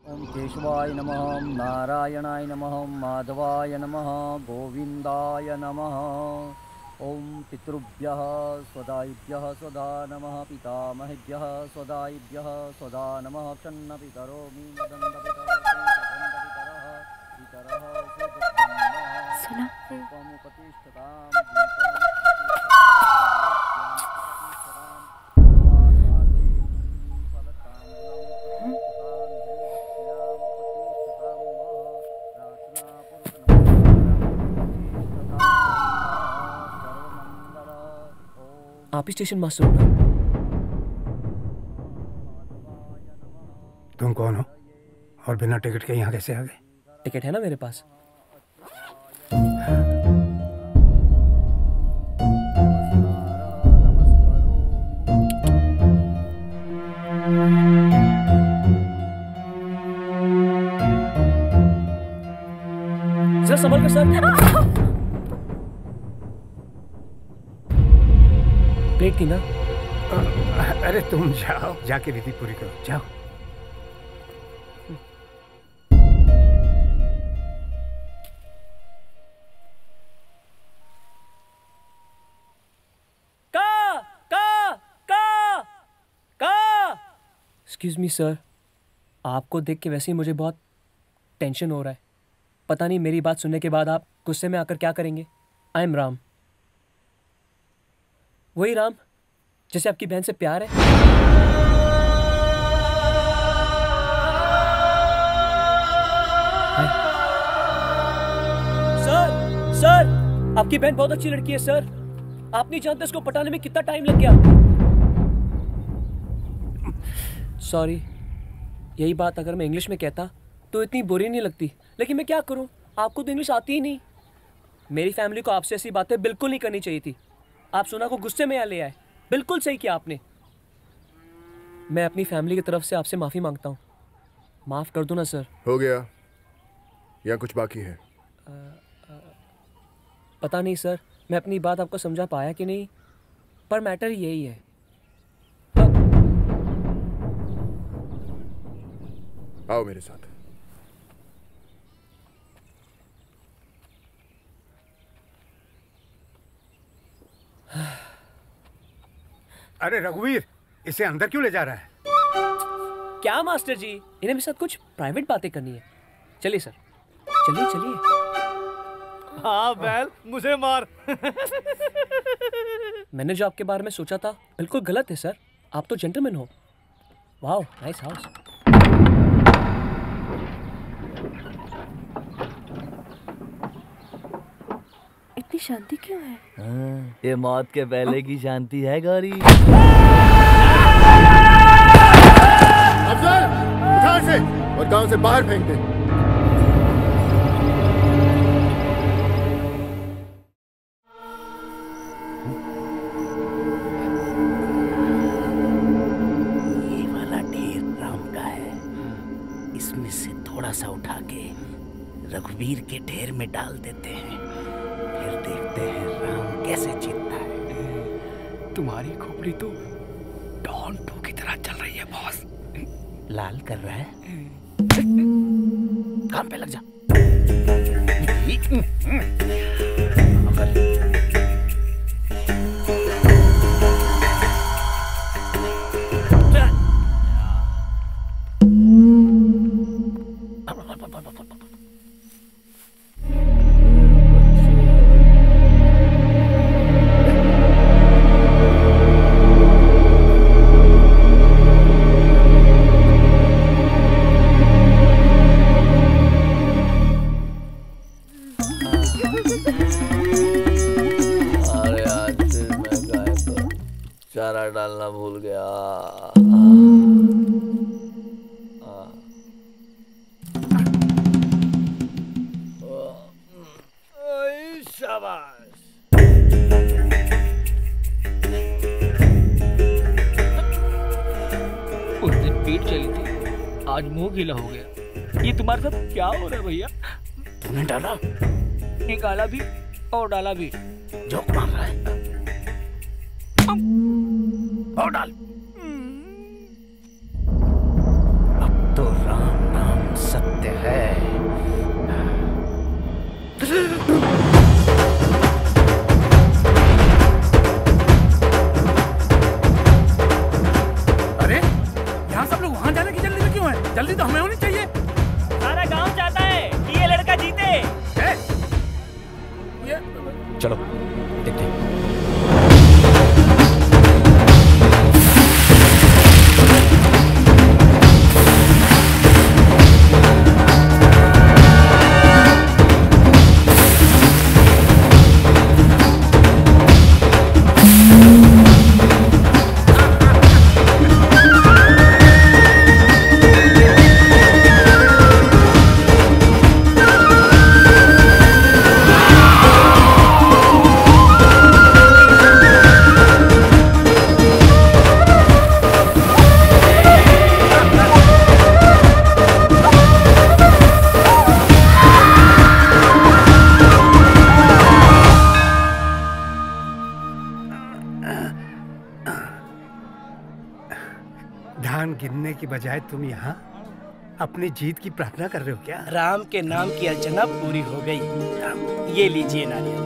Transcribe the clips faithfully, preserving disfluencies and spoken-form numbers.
ओम केशवाय नमः, नारायणाय नमः, माधवाय नमः, गोविंदाय नमः। ओम पितृभ्यः स्वदायिभ्यः स्वदा नमः, पितामहेभ्यः स्वदायिभ्यः स्वदा नमः। क्षन्न पितरो मीनदण्ड पितरो श्रीप्रचण्ड पितरः पितरः सुदब्रह्मः सुना उपमुपतिष्ठताम् दीपं आप ही स्टेशन मास्टर हो ना? तुम कौन हो और बिना टिकट के यहाँ कैसे आ गए? टिकट है ना मेरे पास। सर संभल कर सर। प्लेट थी ना? अरे तुम जाओ, जाके विधि पूरी करो, जाओ। का का का का एक्सक्यूज मी सर, आपको देख के वैसे ही मुझे बहुत टेंशन हो रहा है। पता नहीं मेरी बात सुनने के बाद आप गुस्से में आकर क्या करेंगे। आई एम राम, वही राम जैसे आपकी बहन से प्यार है। सर सर आपकी बहन बहुत अच्छी लड़की है सर, आप नहीं जानते उसको पटाने में कितना टाइम लग गया। सॉरी, यही बात अगर मैं इंग्लिश में कहता तो इतनी बुरी नहीं लगती, लेकिन मैं क्या करूं, आपको तो इंग्लिश आती ही नहीं। मेरी फैमिली को आपसे ऐसी बातें बिल्कुल नहीं करनी चाहिए थी। आप सुना को गुस्से में आ ले आए, बिल्कुल सही किया आपने। मैं अपनी फैमिली की तरफ से आपसे माफ़ी मांगता हूँ, माफ़ कर दो ना सर। हो गया या कुछ बाकी है? आ, आ, पता नहीं सर, मैं अपनी बात आपको समझा पाया कि नहीं, पर मैटर यही है। आओ मेरे साथ। अरे रघुवीर, इसे अंदर क्यों ले जा रहा है? क्या मास्टर जी, इन्हें मेरे साथ कुछ प्राइवेट बातें करनी है। चलिए सर, चलिए चलिए। हाँ बैल, मुझे मार। मैंने जो आपके बारे में सोचा था बिल्कुल गलत है सर, आप तो जेंटलमैन हो। वाह, नाइस हाउस। इतनी शांति क्यों है? हाँ, ये मौत के पहले की शांति है गौरी। अफसर, उठा इसे और गांव से बाहर फेंक दे। ये वाला ढेर राम का है, इसमें से थोड़ा सा उठा के रघुवीर के ढेर में डाल देते हैं, फिर देखते हैं राम कैसे जीतता है। तुम्हारी खोपड़ी तो डॉन टू की तरह चल रही है बॉस। लाल कर रहा है, काम पे लग जा। चारा डालना भूल गया। शाबाश। उस दिन पीठ चली थी, आज मुंह गीला हो गया। ये तुम्हारे साथ क्या हो रहा है भैया? तूने डाला? निकाला भी और डाला भी। जोक मार रहा है। और डाल। अब तो राम नाम जल्दी तो हमें होनी चाहिए। सारा गांव चाहता है कि ये लड़का जीते। ए? ये चलो देखते हैं। धान गिनने की बजाय तुम यहाँ अपनी जीत की प्रार्थना कर रहे हो क्या? राम के नाम की अर्चना पूरी हो गई। ये लीजिए नारियल।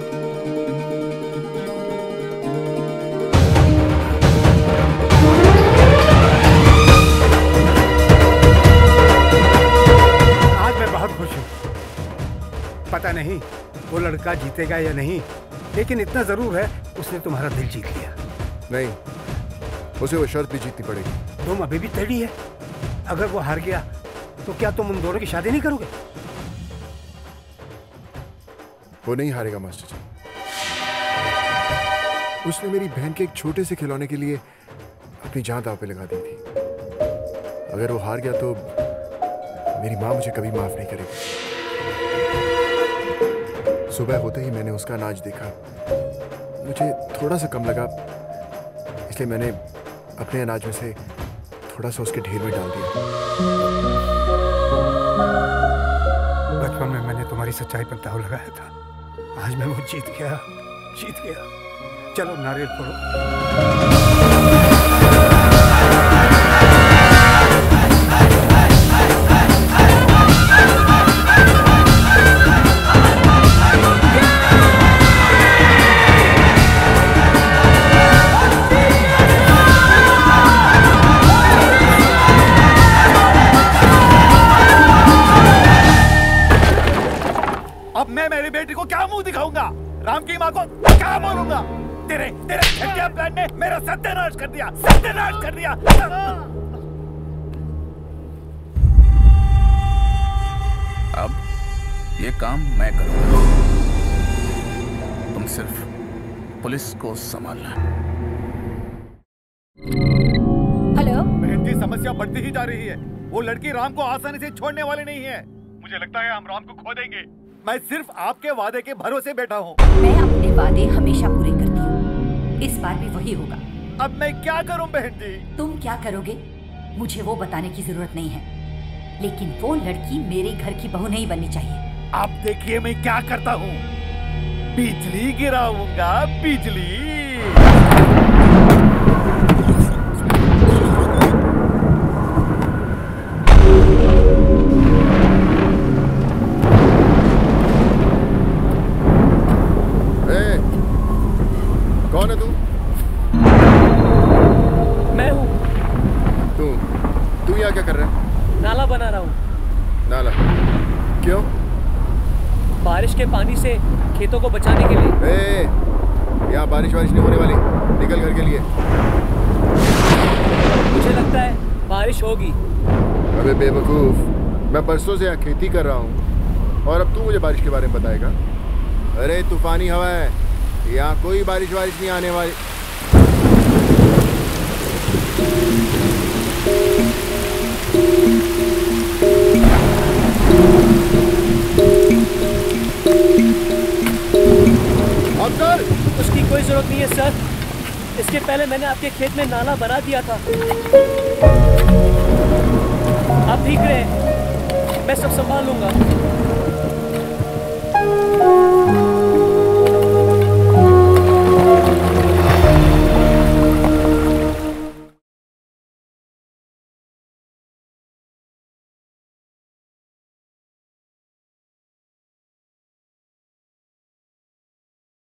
आज मैं बहुत खुश हूँ। पता नहीं वो लड़का जीतेगा या नहीं, लेकिन इतना जरूर है उसने तुम्हारा दिल जीत लिया। नहीं, उसे वो शर्त भी जीतनी पड़ेगी। तुम अभी भी टेढ़ी है। अगर वो हार गया तो क्या तुम उन दोनों की शादी नहीं करोगे? वो नहीं हारेगा मास्टर जी। उसने मेरी बहन के एक छोटे से खिलौने के लिए अपनी जान दांव पे लगा दी थी। अगर वो हार गया तो मेरी माँ मुझे कभी माफ नहीं करेगी। सुबह होते ही मैंने उसका अनाज देखा, मुझे थोड़ा सा कम लगा, इसलिए मैंने अपने अनाज में से थोड़ा सा उसके ढेर में डाल दिया। बचपन में मैंने तुम्हारी सच्चाई पर दाव लगाया था। आज मैं वो जीत गया, जीत गया। चलो नारियल फोड़ो। मैं मेरी बेटी को क्या मुंह दिखाऊंगा? राम की माँ को क्या बोलूंगा? तेरे तेरे घटिया प्लान ने मेरा सत्यानाश कर दिया, सत्यानाश कर दिया। अब ये काम मैं करूंगा, तुम सिर्फ पुलिस को संभालना। हेलो। बहन जी, समस्या बढ़ती ही जा रही है। वो लड़की राम को आसानी से छोड़ने वाली नहीं है। मुझे लगता है हम राम को खो देंगे। मैं सिर्फ आपके वादे के भरोसे बैठा हूँ। मैं अपने वादे हमेशा पूरे करती हूँ, इस बार भी वही होगा। अब मैं क्या करूँ बहन जी? तुम क्या करोगे मुझे वो बताने की जरूरत नहीं है, लेकिन वो लड़की मेरे घर की बहू नहीं बननी चाहिए। आप देखिए मैं क्या करता हूँ, बिजली गिराऊंगा, बिजली। कौन है तू? मैं हूँ। तू तू यहाँ क्या कर रहा है? नाला बना रहा हूँ। नाला? क्यों? बारिश के पानी से खेतों को बचाने के लिए। ए, यहाँ बारिश वारिश नहीं होने वाली, निकल घर के लिए। मुझे लगता है बारिश होगी। अबे बेवकूफ, मैं परसों से यहाँ खेती कर रहा हूँ और अब तू मुझे बारिश के बारे में बताएगा? अरे तूफानी हवा है, यहाँ कोई बारिश वारिश नहीं आने वाली। अफसर, उसकी कोई जरूरत नहीं है सर। इसके पहले मैंने आपके खेत में नाला बना दिया था। आप ठीक रहे, मैं सब संभाल लूंगा।